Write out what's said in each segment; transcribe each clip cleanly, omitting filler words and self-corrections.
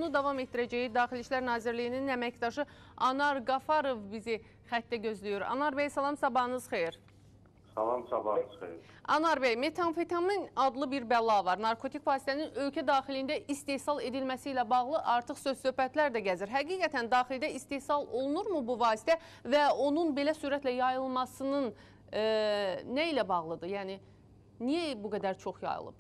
onu davam etdirəcəyik. Daxili İşlər Nazirliyinin əməkdaşı Anar Qafarov bizi xəttə gözləyir. Anar bəy, salam, sabahınız xeyir. Salam, sabahınız xeyir. Anar bəy, metamfetamin adlı bir bəla var. Narkotik vasitənin ölkə daxilində istehsal edilməsi ilə bağlı artıq söz-söhbətlər də gəzir. Həqiqətən daxildə istehsal olunurmu bu vasitə və onun belə sürətlə yayılmasının nə ilə bağlıdır? Yəni, niyə bu qədər çox yayılıb?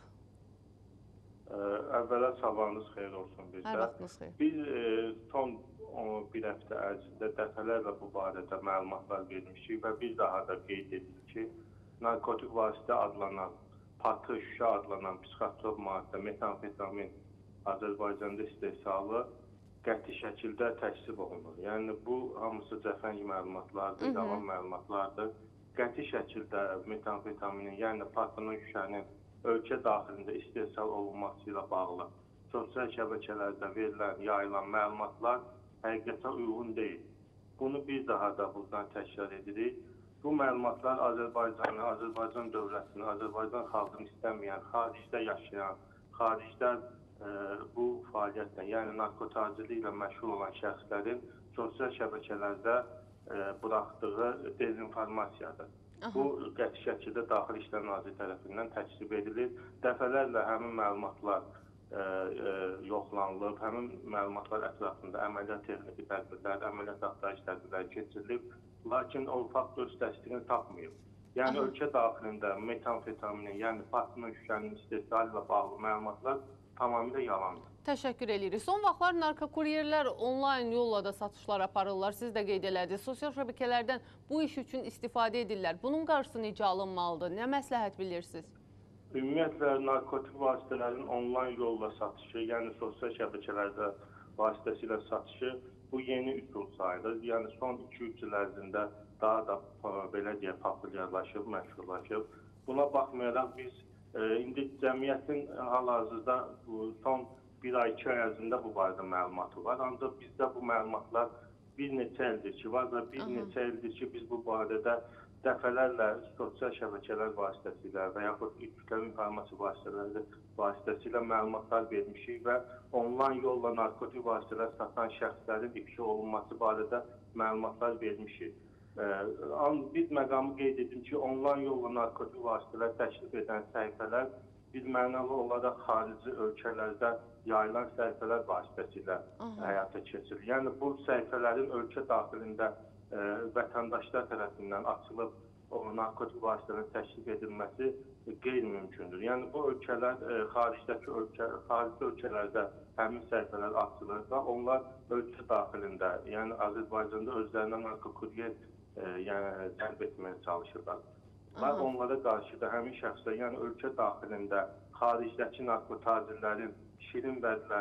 Əvvəla sabahınız xeyir olsun bizdə. Hər vaxtınız xeyir. Biz son bir həftə ərzində dəfələrlə bu barədə məlumatlar vermişik və bir daha da qeyd edirik ki, narkotik vasitə adlanan, patı, şüşə adlanan psixotrop maddə, metamfetamin Azərbaycanda istehsalı qəti şəkildə təksib olunur. Yəni, bu hamısı cəfəng məlumatlardır, yalan məlumatlardır. Qəti şəkildə metamfetaminin, yəni patının, şüşənin ölkə daxilində istehsal olunması ilə bağlı sosial şəbəkələrdə verilən, yayılan məlumatlar həqiqətə uyğun deyil. Bunu bir daha da buradan təkrar edirik. Bu məlumatlar Azərbaycanı, Azərbaycan dövlətini, Azərbaycan xalqını istəməyən, xaricdə yaşayan, xaricdə bu fəaliyyətlə, yəni narkotacılığı ilə məşğul olan şəxslərin sosial şəbəkələrdə buraxdığı dezinformasiyadır. Bu qəti şəkildə Daxili İşlər Nazirliyi tərəfindən təksib edilir. Dəfələrlə həmin məlumatlar yoxlanılıb, həmin məlumatlar ətrafında əməliyyat texniki tədbirlər, əməliyyat axtarış tədbirləri keçirilib, lakin o fakt öz təsdiqini tapmayıb. Yəni, ölkə daxilində metamfetaminin, yəni patının, şüşənin istehsalı ilə bağlı məlumatlar tamamilə yalandır. Təşəkkür edirik. Son vaxtlar narkokuryerlər onlayn yolla da satışlar aparırlar. Siz də qeyd elədiniz. Sosial şəbəkələrdən bu iş üçün istifadə edirlər. Bunun qarşısı necə alınmalıdır? Nə məsləhət bilirsiniz? Ümumiyyətlə, narkotik vasitələrin onlayn yolla satışı, yəni sosial şəbəkələrdə vasitəsilə satışı bu yeni üsul sayılır. Yəni, son 2-3 il ərzində daha da belə deyə populyarlaşıb, məşhurlaşıb. Buna baxmayaraq biz indi cəmiyyətin hal-hazırda son 1 ay, 2 ay ərzində bu barədə məlumatı var. Ancaq bizdə bu məlumatlar bir neçə ildir ki var və bir neçə ildir ki biz bu barədə dəfələrlə sosial şəbəkələr vasitəsilə və yaxud kütləvi informasiya vasitəsilə məlumatlar vermişik və onlayn yolla narkotik vasitələr satan şəxslərin ifşa olunması barədə məlumatlar vermişik. Bir məqamı qeyd edim ki, onlayn yolla narkotik vasitələr təklif edən səhifələr bir mənalı olaraq xarici ölkələrdə yayılan səhifələr vasitəsilə həyata keçirilir. Yəni, bu səhifələrin ölkə daxilində vətəndaşlar tərəfindən açılıb narkotik vasitələrin təklif edilməsi qeyri-mümkündür. Yəni, bu ölkələr xarici ölkələrdə həmin səhifələr açılır və onlar ölkə daxilində, yəni Azərbaycanda özlərinə narkokuryer cəlb etməyə çalışırlar. Və onlara qarşı da həmin şəxslər, yəni ölkə daxilində xaricdəki narkotacirlərin şirin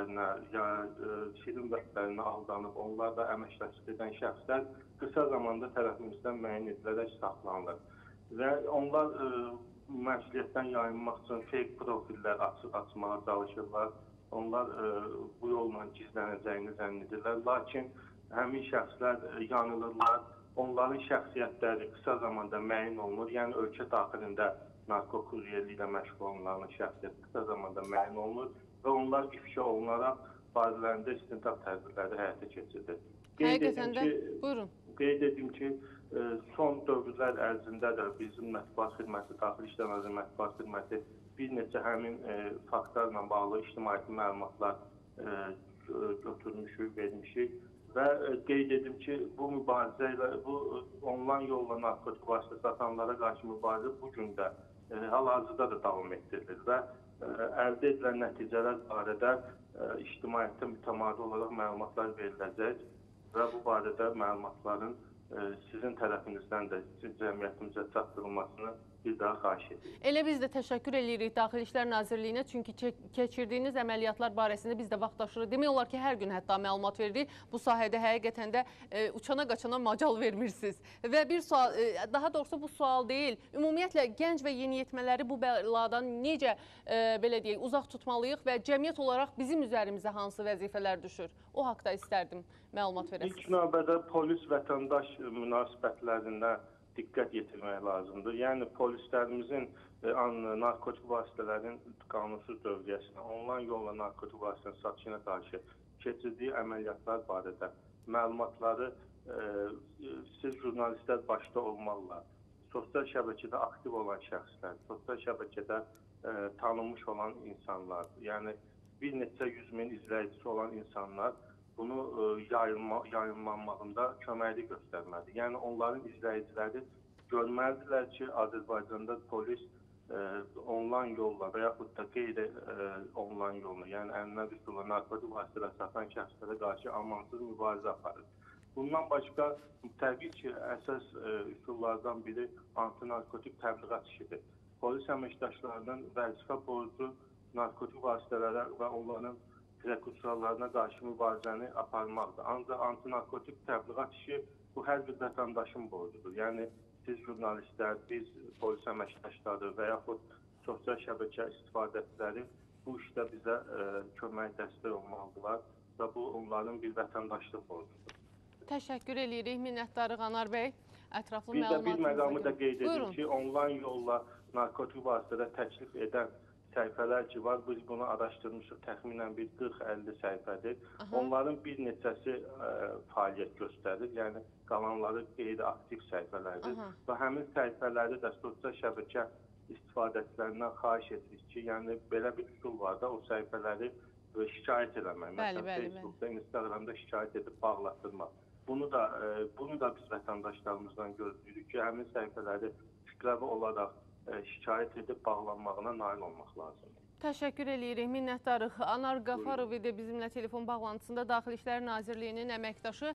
vədlərinə aldanıb, onlarla əməkdaşlıq edən şəxslər qısa zamanda tərəfimizdən müəyyən edilərək saxlanılır. Və onlar məsuliyyətdən yayınmaq üçün fake profillər açmağa çalışırlar. Onlar bu yolla gizlənəcəyini zənn edirlər. Lakin həmin şəxslər yanılırlar. Onların şəxsiyyətləri qısa zamanda müəyyən olunur. Yəni, ölkə daxilində narkokuryerliklə məşğul olunanların şəxsiyyəti qısa zamanda müəyyən olunur və onlar ifşa olunaraq barələrində istintaq tədbirləri həyata keçirilir. Həqiqətən də, buyurun. Qeyd edim ki, son dövrlər ərzində də bizim mətbuat xidməti, Daxili İşlər Nazirliyinin mətbuat xidməti bir neçə həmin faktlarla bağlı ictimaiyyəti məlumatlar götürmüşük, vermişik. Və qeyd edim ki, bu mübarizə ilə, bu onlayn yolla narkotik vasitə satanlara qarşı mübarizə bugün də hal-hazırda da davam etdirilir və əldə edilən nəticələr barədə ictimaiyyətə mütəmadi olaraq məlumatlar veriləcək və bu barədə məlumatların sizin tərəfinizdən də cəmiyyətimizə çatdırılmasını bir daha xahiş edirik. Elə biz də təşəkkür edirik Daxili İşlər Nazirliyinə, çünki keçirdiyiniz əməliyyatlar barəsində biz də vaxtaşırı demək olar ki, hər gün hətta məlumat veririk. Bu sahədə həqiqətən də uçana-qaçana macal vermirsiniz. Və bir sual, daha doğrusu bu sual deyil, ümumiyyətlə gənc və yeniyetmələri bu bəladan necə, belə deyək, uzaq tutmalıyıq və cəmiyyət olaraq bizim üzərimizə hansı vəzifələr düşür? O haqda istərdim məlumat verəsiniz. İlk növbədə polis-vətəndaş münasibətlərində diqqət yetirmək lazımdır. Yəni, polislərimizin narkotik vasitələrin qanunsuz dövriyyəsinə, onlayn yolla narkotik vasitələrin satışına qarşı keçirdiyi əməliyyatlar barədə məlumatları siz jurnalistlər başda olmaqla, sosial şəbəkədə aktiv olan şəxslər, sosial şəbəkədə tanınmış olan insanlar, yəni bir neçə 100 min izləyicisi olan insanlar bunu yayınlanmağında köməklik göstərməlidir. Yəni onların izləyiciləri görməlidirlər ki, Azərbaycanda polis onlayn yolla və yaxud da qeyri-onlayn yolla, yəni əlinə üsulla narkotik vasitələr satan şəxslərə qarşı amansız mübarizə aparır. Bundan başqa, təbii ki, əsas üsullardan biri antinarkotik təbliğat işidir. Polis əməkdaşlarının vəzifə borcu narkotik vasitələrə və onların prekursorlarına qarşı mübarizəni aparmaqdır. Ancaq antinarkotik təbliğat işi bu hər bir vətəndaşın borcudur. Yəni, siz jurnalistlər, biz polis əməkdaşları və yaxud sosial şəbəkə istifadəçiləri bu işdə bizə kömək, dəstək olmalıdırlar və bu onların bir vətəndaşlıq borcudur. Təşəkkür edirik, minnətdarıq Anar bəy. Ətraflı Bir də bir məlumatınıza məqamı da görə. qeyd edim Buyurun. ki, onlayn yolla narkotik vasitələr təklif edən səhifələr ki var, biz bunu araşdırmışıq, təxminən bir 40-50 səhifədir. Onların bir neçəsi fəaliyyət göstərir, yəni qalanları qeyri-aktiv səhifələrdir. Və həmin səhifələri də sosial şəbəkə istifadəçilərindən xahiş edirik ki, yəni belə bir üsul var da, o səhifələri şikayət eləmək. Məsələn, Facebookda, Instagramda şikayət edib bağlatdırmaq. Bunu da biz vətəndaşlarımızdan gözləyirik ki, həmin səhifələri kütləvi olaraq şikayət edib bağlanmağına nail olmaq lazımdır. Təşəkkür edirik, minnətdarıq. Anar Qafarov idi bizimlə telefon bağlantısında Daxili İşlər Nazirliyinin əməkdaşı.